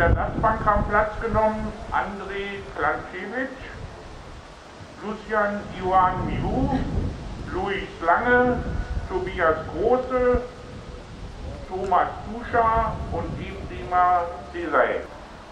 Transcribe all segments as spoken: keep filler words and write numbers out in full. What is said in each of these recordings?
der Ersatzbank haben Platz genommen André Klankiewicz, Lucian Ioan Miu, Luis Lange, Tobias Große, Thomas Duscha und Dima Desai.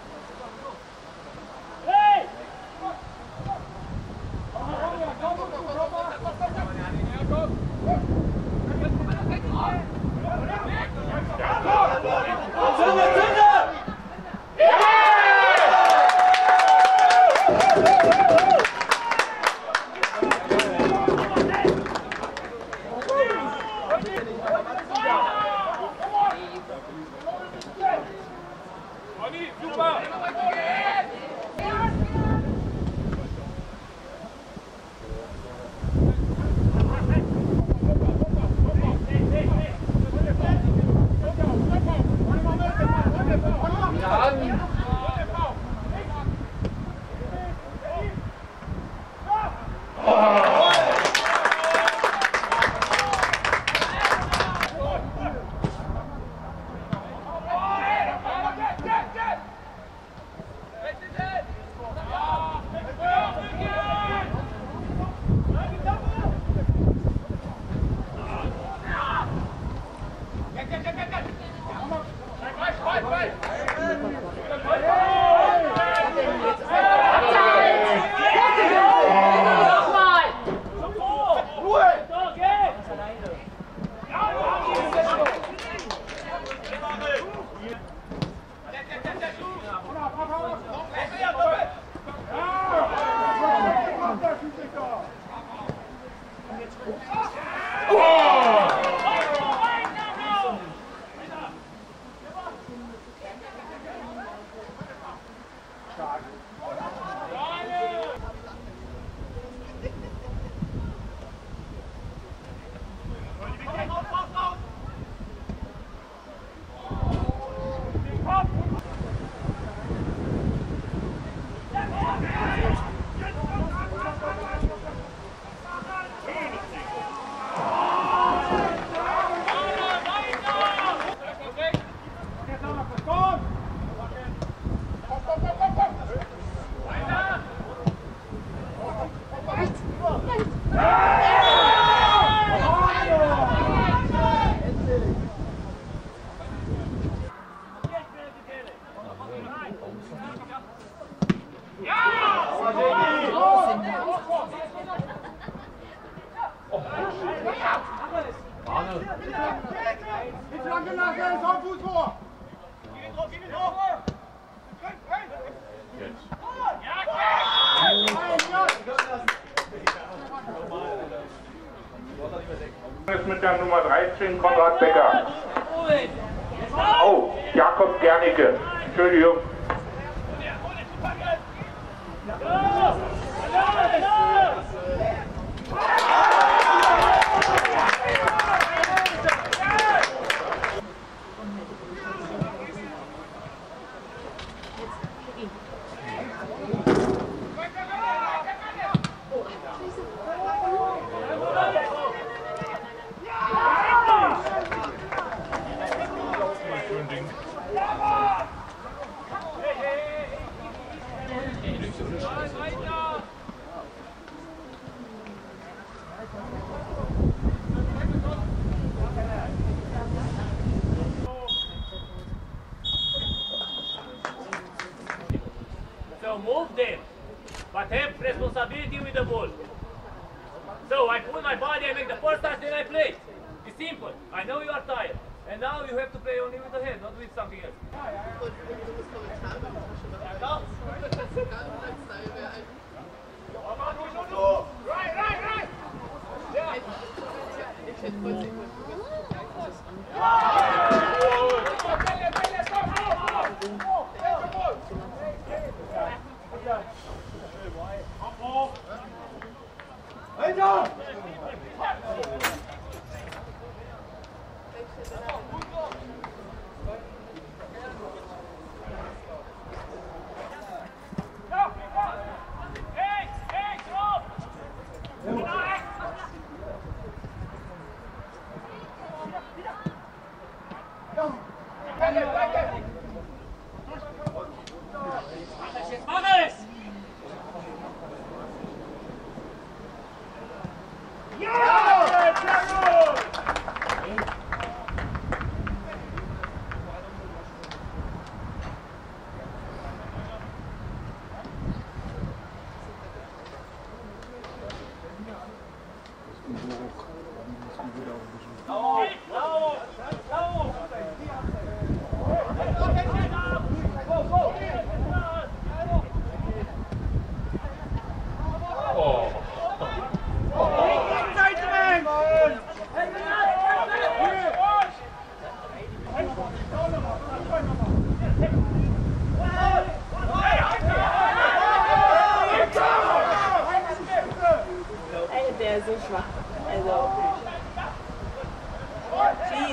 Jetzt mit der Nummer dreizehn Konrad Becker. Oh, Jakob Gernicke. Entschuldigung. So move them, but have responsibility with the ball. So I pull my body, I make the first touch, then I play. It's simple. I know you are tired. And now you have to play only with the head, not with something else. Right, right, right! Yeah. Mach es! Ja! Sehr gut! Der ist so schwach. Also. Schieß!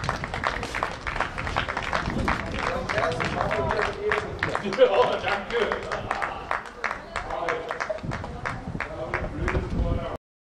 Oh, danke.